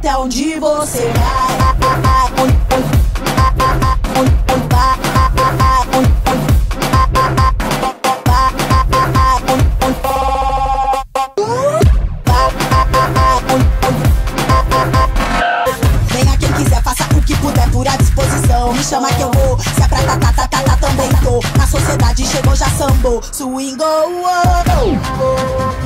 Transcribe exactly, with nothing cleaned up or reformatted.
até onde você vai. Venha quem quiser, faça o que puder por à disposição. Me chama que eu vou, se é pra tá, tá, tá, tá, tá, também tô. Na sociedade chegou, já sambou, swingou, oh, oh, oh.